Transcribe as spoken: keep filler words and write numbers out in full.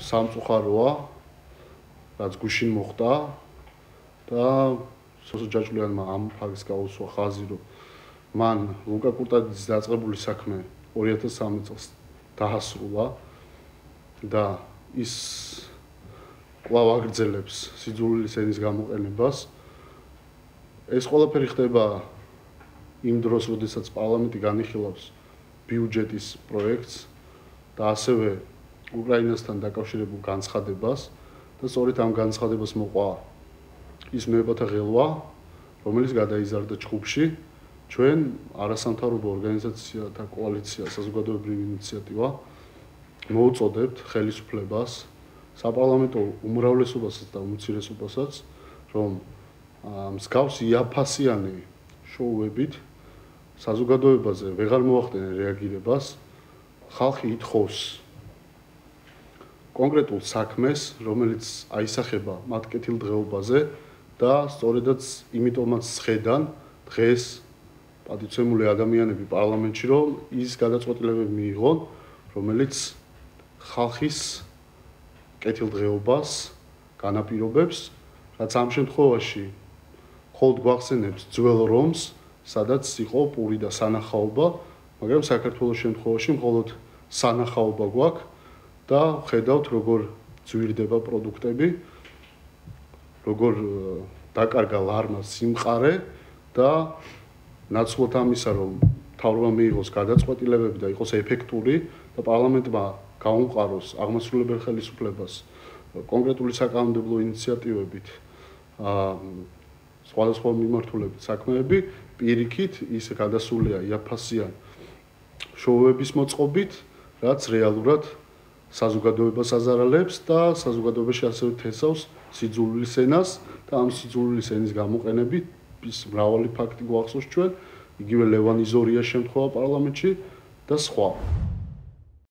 სამწუხაროა, რაც გუშინ მოხდა და სოსო ჯაჭვლიანმა ამ ფაქტს გაუსვა ხაზი, რომ მან ლუკა კურტაძის დაწყებული საქმე ორი ათას სამი წელს დაასრულა და ის კვლავ აგრძელებს სიძულვილის ენის გამოყენებას. ეს ყველაფერი ხდება იმ დროს, როდესაც პარლამენტი განიხილავს ბიუჯეტის პროექტს და ასევე უკრაინასთან დაკავშირებულ განცხადებას და სწორედ ამ განცხადებას მოყვა ის მეებათა ღელვა, რომელიც გადაიზარდა ჩხუბში. ჩვენ არასამთავრობო ორგანიზაცია და კოალიცია საზოგადოებრივი ინიციატივა მოუწოდებთ ხელისუფლებას, საპარლამენტო უმრავლესობასაც და უმცირესობასაც, რომ მსგავსი იაფასიანი შოუებით საზოგადოებაზე ვეღარ მოახდენენ რეაგირებას. ხალხი ითხოვს კონკრეტულ საქმეს, რომელიც აისახება მათ კეთილდღეობაზე და სწორედაც იმიტომაც ცხედან დღეს პატივცემული ადამიანები პარლამენტში, რომ ის გადაწყვეტილებები მიიღონ, რომელიც ხალხის კეთილდღეობას განაპირობებს, რაც ამ შემთხვევაში მხოლოდ გვახსენებს ძველ რომს, სადაც იყო პური და სანახაობა, მაგრამ საქართველოს შემთხვევაში მხოლოდ სანახაობა გვაქვს და ხედავთ, როგორ ძვირდება პროდუქტები, როგორ დაკარგა ლარმა სიმყარე და ნაცვლად ამისა, რომ მთავრობამ მიიღოს გადაწყვეტილებები და იყოს ეფექტური და პარლამენტმა გაუმყაროს აღმასრულებელ ხელისუფლებას კონკრეტული საკანონმდებლო ინიციატივებით სხვადასხვა მიმართულებით საქმეები, პირიქით ის გადასულია იაფასიან შოუების მოწყობით, რაც რეალურად საზოგადოებას აზარალებს და საზოგადოებაში ასევე თესავს სიძულვილის ენას და ამ სიძულვილის ენის გამოყენებით ის მრავალი ფაქტი გვახსოვს ჩვენ, იგივე ლევან იზორიას შემთხვევა პარლამენტში და სხვა.